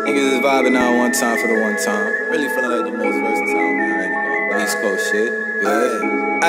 Niggas is vibing out one time for the one time. Really feeling like the most versatile, man. East Coast shit. Yeah.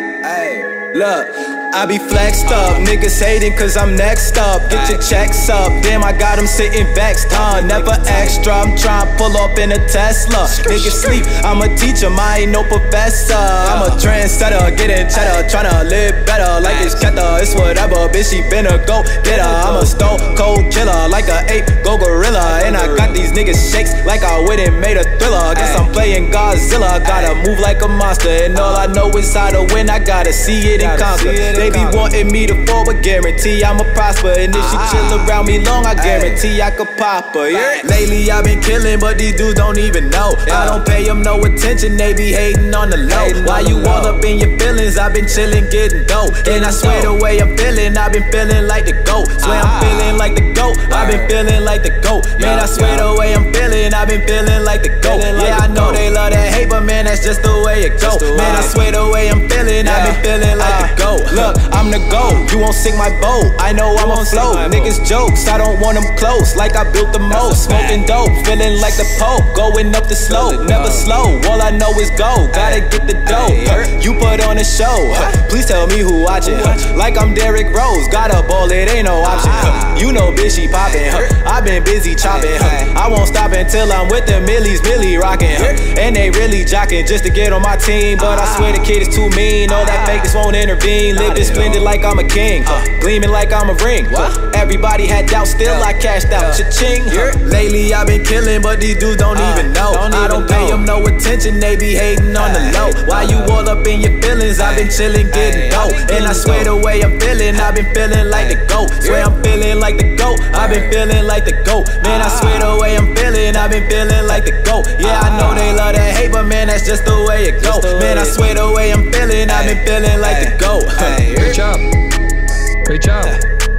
Hey, look. I be flexed up, niggas hating cause I'm next up. Get your checks up, damn I got them sitting vexed, never extra, I'm trying to pull up in a Tesla. Niggas sleep, I'm a teacher, I ain't no professor. I'm a trendsetter, getting cheddar, tryna live better. Like it's Keta, it's whatever, bitch she been a go-getter. I'm a stone cold killer, like a ape, go gorilla. And I got these niggas shakes like I wouldn't made a thriller. Guess I'm playing Godzilla, gotta move like a monster. And all I know is how to win, I gotta see it and conquer. They be wanting me to fall, but guarantee I'ma prosper. And if she chill around me long, I guarantee I could pop her. Yeah. Lately I've been killing, but these dudes don't even know. I don't pay them no attention, they be hating on the low. Why you all up in your feelings? I've been chilling, getting dope. And I swear the way I'm feeling, I've been feeling like the GOAT. Swear I'm feeling like the GOAT, I've been feeling like the GOAT. Man, I swear the way I'm feeling, I've been feeling like the GOAT. Yeah, I know they love to hate, but man, that's just the way it go. Man, I swear the way I'm feeling, I've been feeling like the GOAT. Look, I'm the GOAT, you won't sink my boat. I know I'm afloat, niggas jokes, I don't want them close. Like I built the most, smoking dope, feeling like the Pope. Going up the slope, never slow, all I know is go. Gotta get the dope, you put on a show. Please tell me who watching, like I'm Derrick Rose. Got a ball, it ain't no option. You know bitch, she poppin', I've been busy chopping, I won't stop until I'm with the Millies, Millie rockin', and they really jockin' just to get on my team. But I swear the kid is too mean, all that fakeness won't intervene. Living splendid like I'm a king, gleaming like I'm a ring. Everybody had doubt, still I cashed out. Cha-ching. Lately I've been killing, but these dudes don't even know. I don't pay them no attention, they be hating on the low. Why you all up in your feelings? I've been chilling, getting dope. And I swear the way I'm feeling, I've been feeling like the GOAT. Swear I'm feeling like the GOAT, I've been feeling like the GOAT. Man, I swear the way I'm feeling, I've been feeling like the GOAT. Yeah, I know they love to hate, but man, that's just the way it go. Man, I swear the way I'm feeling, I've been feeling like the GOAT. Great job. Great job.